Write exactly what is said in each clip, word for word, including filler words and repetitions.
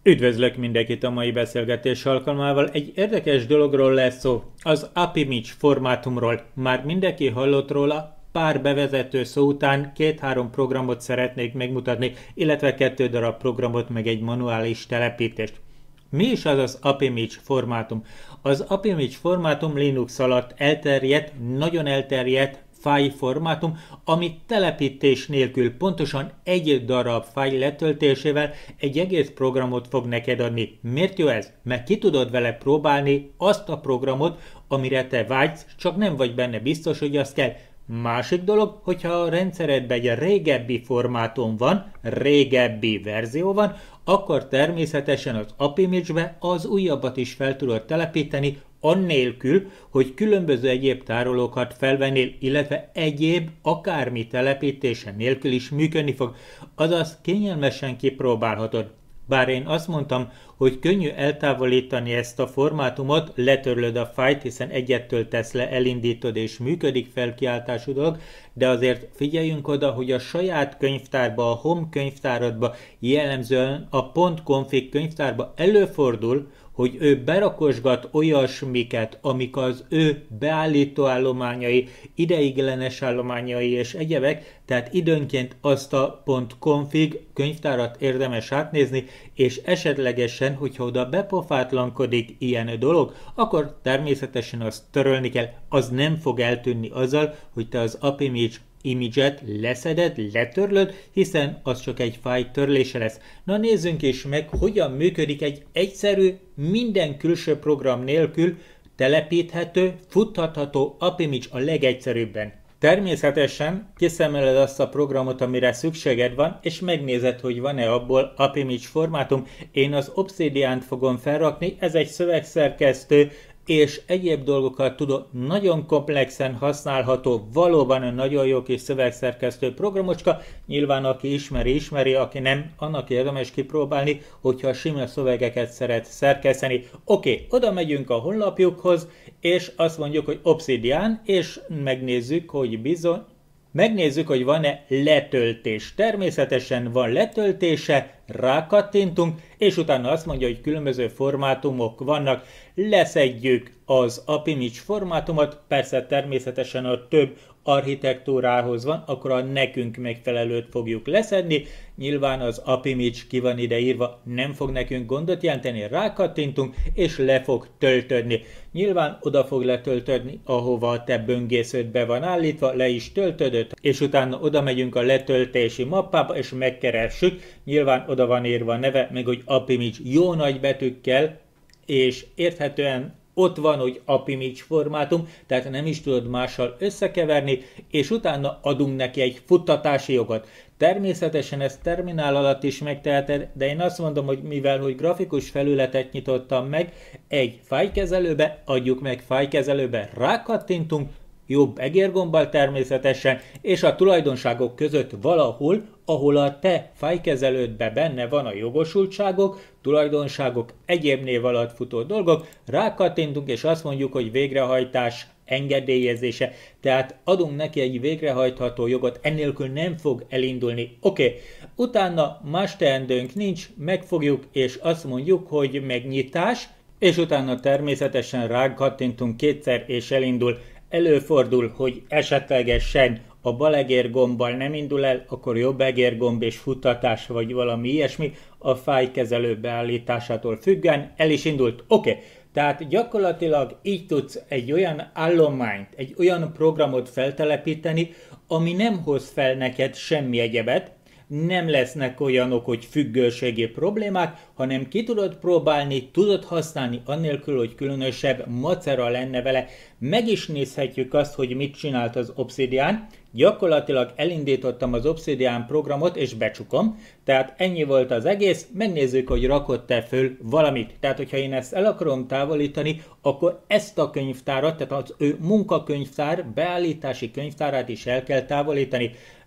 Üdvözlök mindenkit a mai beszélgetés alkalmával. Egy érdekes dologról lesz szó, az AppImage formátumról. Már mindenki hallott róla, pár bevezető szó után két-három programot szeretnék megmutatni, illetve kettő darab programot, meg egy manuális telepítést. Mi is az az AppImage formátum? Az AppImage formátum Linux alatt elterjedt, nagyon elterjedt file formátum, ami telepítés nélkül pontosan egy darab file letöltésével egy egész programot fog neked adni. Miért jó ez? Mert ki tudod vele próbálni azt a programot, amire te vágysz, csak nem vagy benne biztos, hogy azt kell. Másik dolog, hogyha a rendszeredben egy régebbi formátum van, régebbi verzió van, akkor természetesen az AppImage-be az újabbat is fel tudod telepíteni, annélkül, hogy különböző egyéb tárolókat felvennél, illetve egyéb akármi telepítése nélkül is működni fog, azaz kényelmesen kipróbálhatod. Bár én azt mondtam, hogy könnyű eltávolítani ezt a formátumot, letörlöd a fájlt, hiszen egyet töltesz le, elindítod és működik felkiáltású dolog, de azért figyeljünk oda, hogy a saját könyvtárba, a home könyvtáradba, jellemzően a .config könyvtárba előfordul, hogy ő berakosgat olyasmiket, amik az ő beállító állományai, ideiglenes állományai és egyebek, tehát időnként azt a .config könyvtárat érdemes átnézni, és esetlegesen, hogyha oda bepofátlankodik ilyen dolog, akkor természetesen azt törölni kell, az nem fog eltűnni azzal, hogy te az AppImage image-et leszeded, letörlöd, hiszen az csak egy fájl törlése lesz. Na nézzünk is meg, hogyan működik egy egyszerű, minden külső program nélkül telepíthető, futtatható AppImage a legegyszerűbben. Természetesen kiszemeled azt a programot, amire szükséged van, és megnézed, hogy van-e abból AppImage formátum. Én az Obsidiant fogom felrakni, ez egy szövegszerkesztő, és egyéb dolgokat tudod, nagyon komplexen használható, valóban nagyon jó kis szövegszerkesztő programocska, nyilván aki ismeri, ismeri, aki nem, annak érdemes kipróbálni, hogyha sima szövegeket szeret szerkeszteni. Oké, okay, oda megyünk a honlapjukhoz, és azt mondjuk, hogy Obsidian, és megnézzük, hogy bizony, megnézzük, hogy van-e letöltés. Természetesen van letöltése, rákattintunk, és utána azt mondja, hogy különböző formátumok vannak. Leszedjük az AppImage formátumot, persze természetesen a több architektúrához van, akkor a nekünk megfelelőt fogjuk leszedni. Nyilván az AppImage ki van ide írva, nem fog nekünk gondot jelenteni, rákattintunk, és le fog töltödni. Nyilván oda fog letöltödni, ahova a te böngésződ be van állítva, le is töltödött, és utána oda megyünk a letöltési mappába, és megkeressük. Nyilván oda van írva a neve, meg hogy AppImage jó nagy betűkkel, és érthetően ott van, hogy AppImage formátum, tehát nem is tudod mással összekeverni, és utána adunk neki egy futtatási jogot. Természetesen ezt terminál alatt is megteheted, de én azt mondom, hogy mivel hogy grafikus felületet nyitottam meg, egy fájlkezelőbe, adjuk meg fájlkezelőbe, rákattintunk, jobb egérgombbal természetesen, és a tulajdonságok között valahol, ahol a te fájlkezelődben benne van a jogosultságok, tulajdonságok, egyéb név alatt futó dolgok, rákattintunk, és azt mondjuk, hogy végrehajtás engedélyezése, tehát adunk neki egy végrehajtható jogot, ennélkül nem fog elindulni. Oké, okay. Utána más teendőnk nincs, megfogjuk, és azt mondjuk, hogy megnyitás, és utána természetesen rákattintunk kétszer, és elindul. Előfordul, hogy esetlegesen a bal egérgombbal nem indul el, akkor jobb egérgomb és futtatás vagy valami ilyesmi a fájlkezelő beállításától függően el is indult. Oké, okay. Tehát gyakorlatilag így tudsz egy olyan állományt, egy olyan programot feltelepíteni, ami nem hoz fel neked semmi egyebet, nem lesznek olyanok, hogy függőségi problémák, hanem ki tudod próbálni, tudod használni annélkül, hogy különösebb macera lenne vele. Meg is nézhetjük azt, hogy mit csinált az Obsidian. Gyakorlatilag elindítottam az Obsidian programot, és becsukom. Tehát ennyi volt az egész, megnézzük, hogy rakott-e föl valamit. Tehát, hogyha én ezt el akarom távolítani, akkor ezt a könyvtárat, tehát az ő munkakönyvtár, beállítási könyvtárát is el kell távolítani.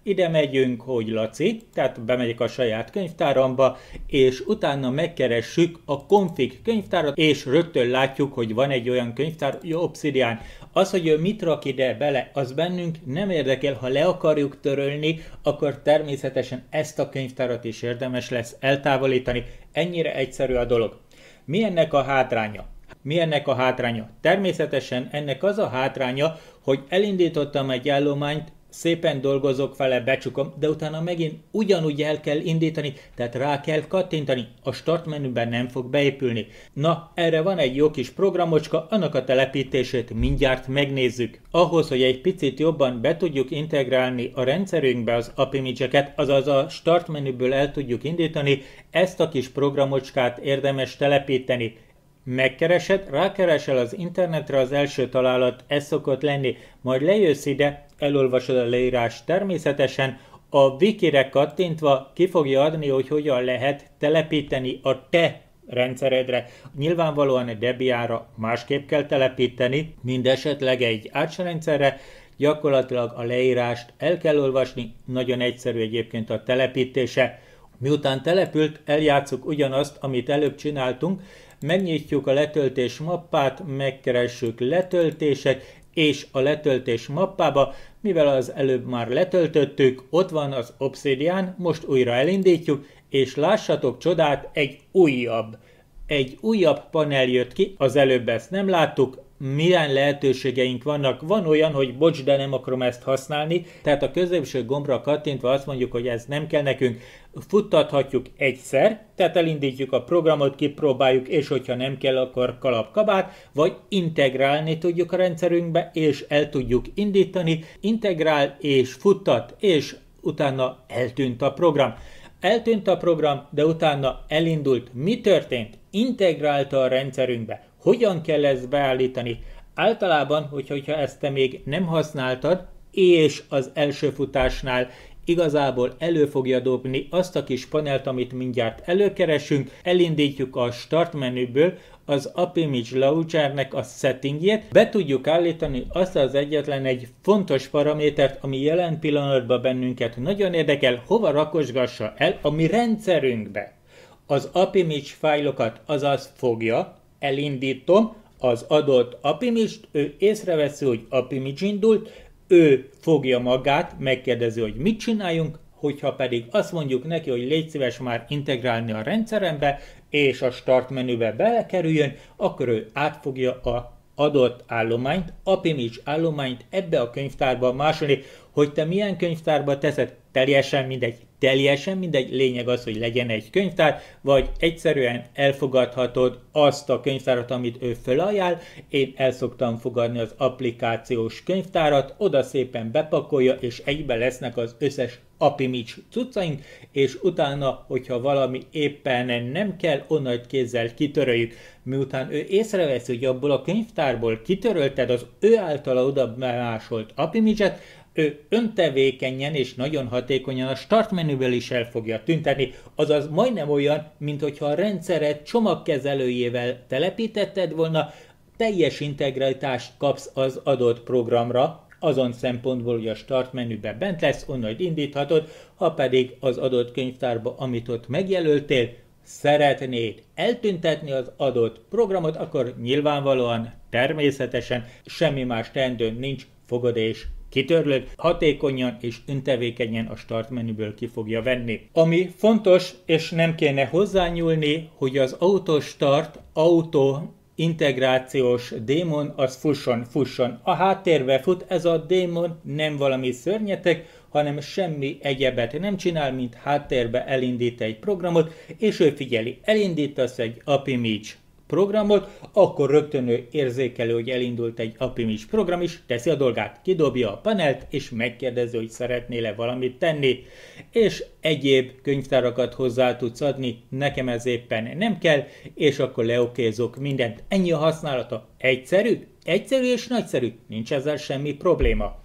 ide megyünk, hogy Laci, tehát bemegyek a saját könyvtáramba, és utána megkeressük a config könyvtárat, és rögtön látjuk, hogy van egy olyan könyvtár, hogy Obsidian. Az, hogy ő mit rak ide bele, az bennünk nem érdekel, ha le akarjuk törölni, akkor természetesen ezt a könyvtárat is érdemes lesz eltávolítani. Ennyire egyszerű a dolog. Mi ennek a hátránya? Mi ennek a hátránya? Természetesen ennek az a hátránya, hogy elindítottam egy állományt, szépen dolgozok vele, becsukom, de utána megint ugyanúgy el kell indítani, tehát rá kell kattintani, a start menüben nem fog beépülni. Na, erre van egy jó kis programocska, annak a telepítését mindjárt megnézzük. Ahhoz, hogy egy picit jobban be tudjuk integrálni a rendszerünkbe az apimage-eket, azaz a start menüből el tudjuk indítani, ezt a kis programocskát érdemes telepíteni. Megkeresed, rákeresel az internetre, az első találat, ez szokott lenni, majd lejössz ide, elolvasod a leírást természetesen, a wikire kattintva ki fogja adni, hogy hogyan lehet telepíteni a te rendszeredre. Nyilvánvalóan a Debianra másképp kell telepíteni, mint esetleg egy Arch rendszerre, gyakorlatilag a leírást el kell olvasni, nagyon egyszerű egyébként a telepítése. Miután települt, eljátszuk ugyanazt, amit előbb csináltunk, megnyitjuk a letöltés mappát, megkeressük letöltések, és a letöltés mappába, mivel az előbb már letöltöttük, ott van az Obsidian, most újra elindítjuk, és lássatok csodát, egy újabb, egy újabb panel jött ki, az előbb ezt nem láttuk, milyen lehetőségeink vannak. Van olyan, hogy bocs, de nem akarom ezt használni, tehát a középső gombra kattintva azt mondjuk, hogy ez nem kell nekünk, futtathatjuk egyszer, tehát elindítjuk a programot, kipróbáljuk, és hogyha nem kell, akkor kalap-kabát, vagy integrálni tudjuk a rendszerünkbe, és el tudjuk indítani, integrál és futtat, és utána eltűnt a program. Eltűnt a program, de utána elindult. Mi történt? Integrálta a rendszerünkbe. Hogyan kell ezt beállítani? Általában, hogyha, hogyha ezt te még nem használtad, és az első futásnál igazából elő fogja dobni azt a kis panelt, amit mindjárt előkeresünk, elindítjuk a Start menüből az Apimage Launchernek a settingjét, be tudjuk állítani azt az egyetlen egy fontos paramétert, ami jelen pillanatban bennünket nagyon érdekel, hova rakosgassa el a mi rendszerünkbe. Az Apimage fájlokat, azaz fogja, elindítom az adott Apimage-t, ő észreveszi, hogy Apimage indult, ő fogja magát, megkérdezi, hogy mit csináljunk, hogyha pedig azt mondjuk neki, hogy légy szíves már integrálni a rendszerembe, és a Start menübe belekerüljön, akkor ő átfogja a adott állományt, Apimage állományt ebbe a könyvtárba másolni, hogy te milyen könyvtárba teszed, teljesen mindegy, teljesen mindegy, lényeg az, hogy legyen egy könyvtár, vagy egyszerűen elfogadhatod azt a könyvtárat, amit ő felajánl. Én el szoktam fogadni az applikációs könyvtárat, oda szépen bepakolja, és egybe lesznek az összes Apimage cuccaink, és utána, hogyha valami éppen nem kell, onnan kézzel kitöröljük. Miután ő észreveszi, hogy abból a könyvtárból kitörölted az ő általa oda bemásolt Apimage-et, ő öntevékenyen és nagyon hatékonyan a Start menüből is el fogja tüntetni, azaz majdnem olyan, mint hogyha a rendszeret csomagkezelőjével telepítetted volna, teljes integritást kapsz az adott programra, azon szempontból, hogy a Start menüben bent lesz, onnan indíthatod, ha pedig az adott könyvtárba, amit ott megjelöltél, szeretnéd eltüntetni az adott programot, akkor nyilvánvalóan, természetesen semmi más teendőn nincs, fogod és kitörlöd, hatékonyan és öntevékenyen a Start menüből ki fogja venni. Ami fontos, és nem kéne hozzányúlni, hogy az Auto Start, Auto integrációs démon az fusson, fusson. A háttérbe fut, ez a démon nem valami szörnyetek, hanem semmi egyebet nem csinál, mint háttérbe elindít egy programot, és ő figyeli, elindítasz egy Apimage programot, akkor rögtön ő érzékelő, hogy elindult egy Apimage program is, teszi a dolgát, kidobja a panelt, és megkérdezi, hogy szeretnél-e valamit tenni, és egyéb könyvtárakat hozzá tudsz adni, nekem ez éppen nem kell, és akkor leokézok mindent. Ennyi a használata. Egyszerű, egyszerű és nagyszerű, nincs ezzel semmi probléma.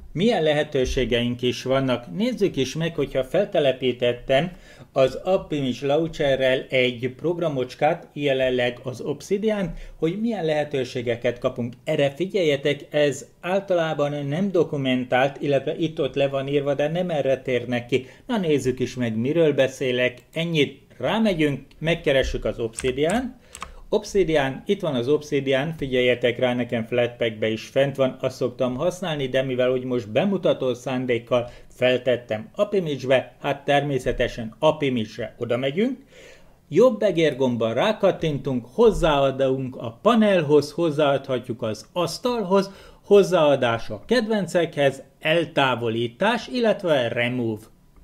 milyen lehetőségeink is vannak. Nézzük is meg, hogyha feltelepítettem az AppImage Launcherrel egy programocskát, jelenleg az Obsidian, hogy milyen lehetőségeket kapunk. Erre figyeljetek, ez általában nem dokumentált, illetve itt-ott le van írva, de nem erre térnek ki. Na nézzük is meg, miről beszélek. Ennyit rámegyünk, megkeressük az Obsidian. Obsidian, itt van az Obsidian, figyeljetek rá, nekem Flatpakbe is fent van, azt szoktam használni, de mivel úgy most bemutató szándékkal feltettem AppImage-be, hát természetesen AppImage-re oda megyünk. Jobb egérgombbal rákattintunk, hozzáadunk a panelhoz, hozzáadhatjuk az asztalhoz, hozzáadás a kedvencekhez, eltávolítás, illetve remove.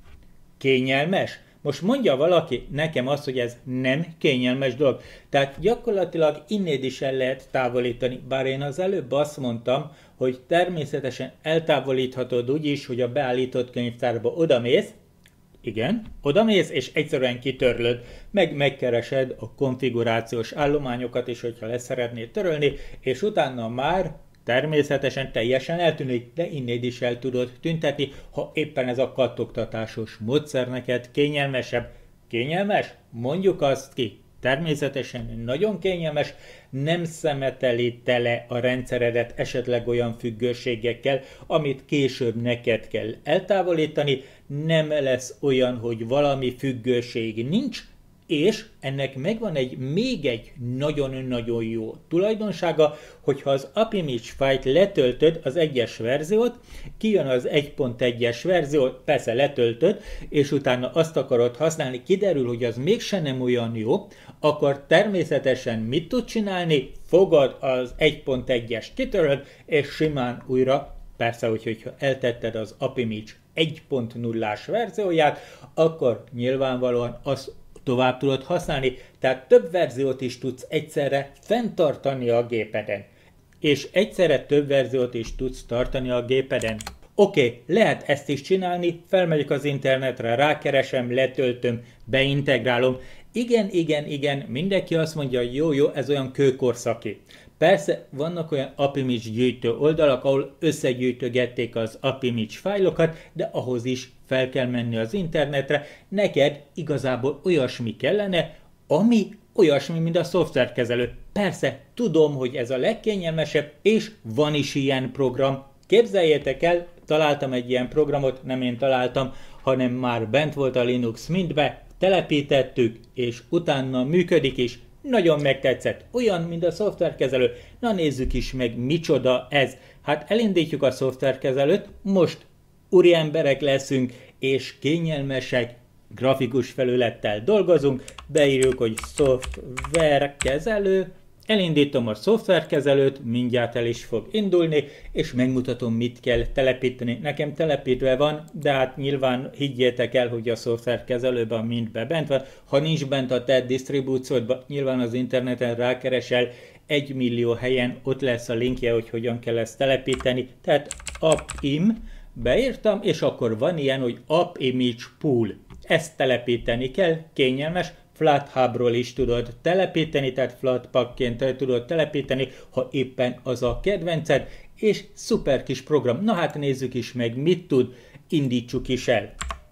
Kényelmes? Most mondja valaki nekem azt, hogy ez nem kényelmes dolog. Tehát gyakorlatilag innét is el lehet távolítani. Bár én az előbb azt mondtam, hogy természetesen eltávolíthatod úgy is, hogy a beállított könyvtárba odamész, igen, odamész és egyszerűen kitörlöd, meg megkeresed a konfigurációs állományokat is, hogyha le szeretnéd törölni, és utána már természetesen teljesen eltűnik, de innét is el tudod tüntetni, ha éppen ez a kattogtatásos módszer neked kényelmesebb. Kényelmes? Mondjuk azt ki. Természetesen nagyon kényelmes, nem szemeteli tele a rendszeredet esetleg olyan függőségekkel, amit később neked kell eltávolítani, nem lesz olyan, hogy valami függőség nincs, és ennek megvan egy még egy nagyon-nagyon jó tulajdonsága, hogyha az AppImage fájlt letöltöd az egyes verziót, kijön az egy pont egyes verziót, persze letöltöd, és utána azt akarod használni, kiderül, hogy az mégsem nem olyan jó, akkor természetesen mit tud csinálni? Fogad az egy pont egyest, kitöröd, és simán újra, persze, hogyha eltetted az AppImage egy pont nullás verzióját, akkor nyilvánvalóan az tovább tudod használni, tehát több verziót is tudsz egyszerre fenntartani a gépeden. És egyszerre több verziót is tudsz tartani a gépeden. Oké, okay, lehet ezt is csinálni, felmegyek az internetre, rákeresem, letöltöm, beintegrálom. Igen, igen, igen, mindenki azt mondja, jó, jó, ez olyan kőkorszaki. Persze vannak olyan AppImage gyűjtő oldalak, ahol összegyűjtögették az AppImage fájlokat, de ahhoz is fel kell menni az internetre. Neked igazából olyasmi kellene, ami olyasmi, mint a szoftverkezelő. Persze, tudom, hogy ez a legkényelmesebb, és van is ilyen program. Képzeljétek el, találtam egy ilyen programot, nem én találtam, hanem már bent volt a Linux Mintbe, telepítettük, és utána működik is. Nagyon megtetszett. Olyan, mint a szoftverkezelő. Na nézzük is meg, micsoda ez. Hát elindítjuk a szoftverkezelőt, most úri emberek leszünk, és kényelmesek, grafikus felülettel dolgozunk, beírjuk, hogy szoftverkezelő, elindítom a szoftverkezelőt, mindjárt el is fog indulni, és megmutatom, mit kell telepíteni. Nekem telepítve van, de hát nyilván higgyétek el, hogy a szoftverkezelőben mindbe bent van. Ha nincs bent a te disztribúciódban, nyilván az interneten rákeresel, egy millió helyen ott lesz a linkje, hogy hogyan kell ezt telepíteni. Tehát appim, beírtam, és akkor van ilyen, hogy AppImage Pool. Ezt telepíteni kell, kényelmes, FlatHubról is tudod telepíteni, tehát Flatpakként tudod telepíteni, ha éppen az a kedvenced, és szuper kis program. Na hát nézzük is meg, mit tud, indítsuk is el.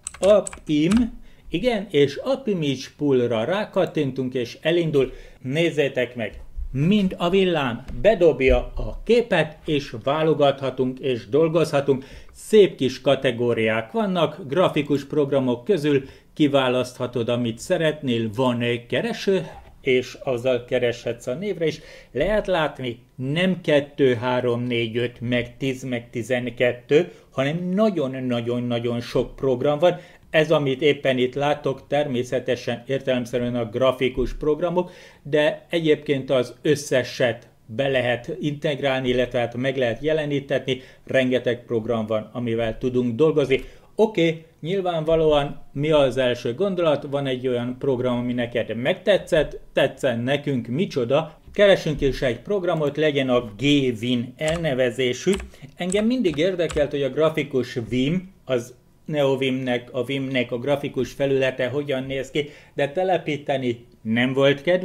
Appim, igen, és AppImage Poolra rákattintunk, és elindul. Nézzétek meg! Mind a villám bedobja a képet, és válogathatunk, és dolgozhatunk. Szép kis kategóriák vannak, grafikus programok közül kiválaszthatod, amit szeretnél, van egy kereső, és azzal kereshetsz a névre is. Lehet látni, nem kettő, három, négy, öt, meg tíz, meg tizenkettő, hanem nagyon-nagyon-nagyon sok program van. Ez, amit éppen itt látok, természetesen értelemszerűen a grafikus programok, de egyébként az összeset be lehet integrálni, illetve hát meg lehet jelenítetni, rengeteg program van, amivel tudunk dolgozni. Oké, okay, nyilvánvalóan mi az első gondolat? Van egy olyan program, ami neked megtetszett, tetszen nekünk, micsoda. Keresünk is egy programot, legyen a Gvim elnevezésű. Engem mindig érdekelt, hogy a grafikus Vim, az NeoVimnek, a Vimnek a grafikus felülete hogyan néz ki, de telepíteni nem volt kedvem,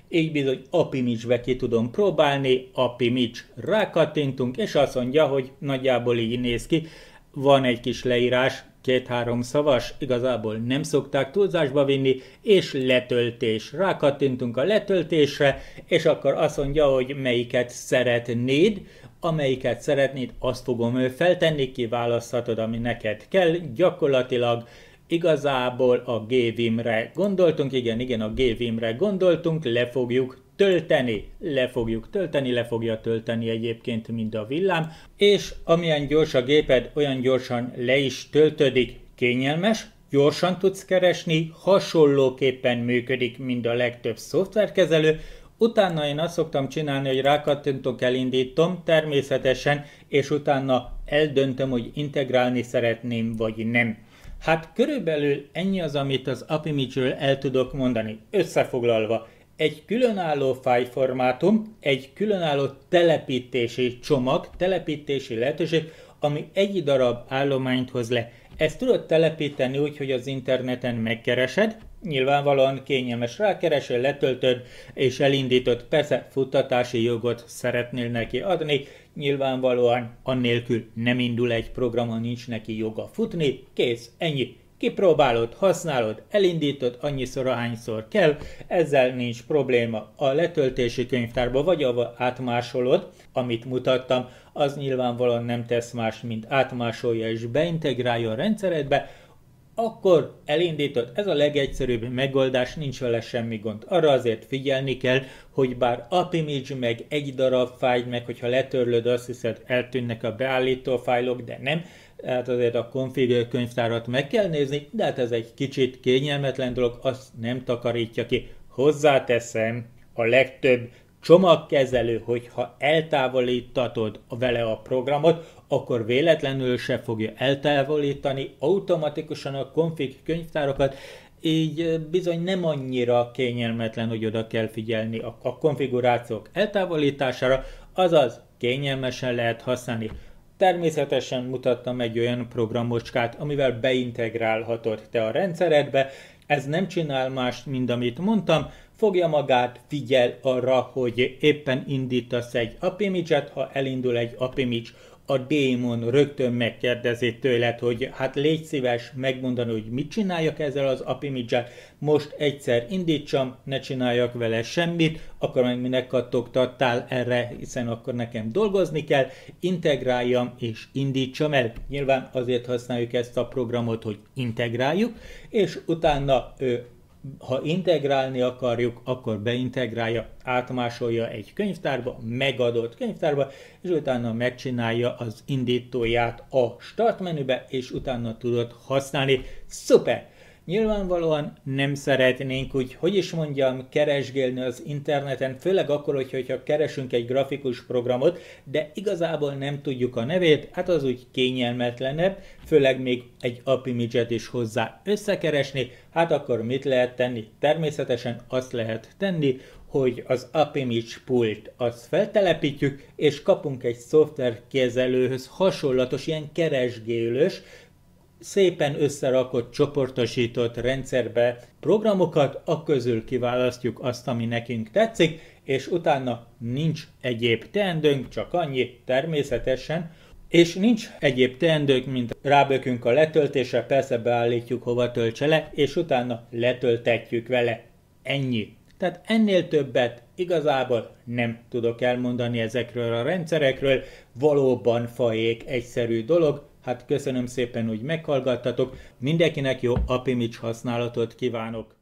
így bizony Apimage-be ki tudom próbálni, Apimage, rákattintunk, és azt mondja, hogy nagyjából így néz ki, van egy kis leírás, két-három szavas, igazából nem szokták túlzásba vinni, és letöltés. Rákattintunk a letöltésre, és akkor azt mondja, hogy melyiket szeretnéd, amelyiket szeretnéd, azt fogom feltenni, kiválaszthatod, ami neked kell, gyakorlatilag igazából a Gvim-re gondoltunk, igen, igen, a Gvim-re gondoltunk, le fogjuk tölteni, le fogjuk tölteni, le fogja tölteni egyébként mind a villám, és amilyen gyors a géped, olyan gyorsan le is töltődik, kényelmes, gyorsan tudsz keresni, hasonlóképpen működik, mint a legtöbb szoftverkezelő. Utána én azt szoktam csinálni, hogy rákattintok, elindítom természetesen, és utána eldöntöm, hogy integrálni szeretném, vagy nem. Hát körülbelül ennyi az, amit az Apimage-ről el tudok mondani. Összefoglalva, egy különálló fájlformátum, egy különálló telepítési csomag, telepítési lehetőség, ami egy darab állományt hoz le. Ezt tudod telepíteni úgy, hogy az interneten megkeresed, nyilvánvalóan kényelmes, rákeresel, letöltöd és elindítod. Persze futtatási jogot szeretnél neki adni, nyilvánvalóan annélkül nem indul egy program, ha nincs neki joga futni, kész, ennyi. Kipróbálod, használod, elindítod annyiszor, ahányszor kell, ezzel nincs probléma. A letöltési könyvtárba vagy ahol átmásolod, amit mutattam, az nyilvánvalóan nem tesz más, mint átmásolja és beintegrálja a rendszeredbe, akkor elindítod, ez a legegyszerűbb megoldás, nincs vele semmi gond. Arra azért figyelni kell, hogy bár Apimage meg egy darab fájl, meg hogyha letörlöd, azt hiszed, eltűnnek a beállító fájlok, de nem. Hát azért a config könyvtárat meg kell nézni, de hát ez egy kicsit kényelmetlen dolog, azt nem takarítja ki. Hozzáteszem, a legtöbb csomagkezelő, hogyha eltávolítatod vele a programot, akkor véletlenül se fogja eltávolítani automatikusan a config könyvtárokat, így bizony nem annyira kényelmetlen, hogy oda kell figyelni a, a konfigurációk eltávolítására, azaz kényelmesen lehet használni. Természetesen mutattam egy olyan programocskát, amivel beintegrálhatod te a rendszeredbe, ez nem csinál mást, mint amit mondtam, fogja magát, figyel arra, hogy éppen indítasz egy Apimage-et, ha elindul egy Apimage, a démon rögtön megkérdezi tőled, hogy hát légy szíves megmondani, hogy mit csináljak ezzel az Apimage-el, most egyszer indítsam, ne csináljak vele semmit, akkor meg minek kattogtattál erre, hiszen akkor nekem dolgozni kell, integráljam és indítsam el. Nyilván azért használjuk ezt a programot, hogy integráljuk, és utána ő ha integrálni akarjuk, akkor beintegrálja, átmásolja egy könyvtárba, megadott könyvtárba, és utána megcsinálja az indítóját a start menübe, és utána tudod használni. Szuper! Nyilvánvalóan nem szeretnénk úgy, hogy is mondjam, keresgélni az interneten, főleg akkor, hogyha keresünk egy grafikus programot, de igazából nem tudjuk a nevét, hát az úgy kényelmetlenebb, főleg még egy Apimage-et is hozzá összekeresni, hát akkor mit lehet tenni? Természetesen azt lehet tenni, hogy az Apimage pult azt feltelepítjük, és kapunk egy szoftverkezelőhöz hasonlatos, ilyen keresgélős, szépen összerakott, csoportosított rendszerbe programokat, a közül kiválasztjuk azt, ami nekünk tetszik, és utána nincs egyéb teendőnk, csak annyi természetesen, és nincs egyéb teendők, mint rábökünk a letöltésre, persze beállítjuk, hova töltse le, és utána letöltetjük vele. Ennyi. Tehát ennél többet igazából nem tudok elmondani ezekről a rendszerekről, valóban fajék egyszerű dolog. Hát köszönöm szépen, hogy meghallgattatok, mindenkinek jó Apimage használatot kívánok!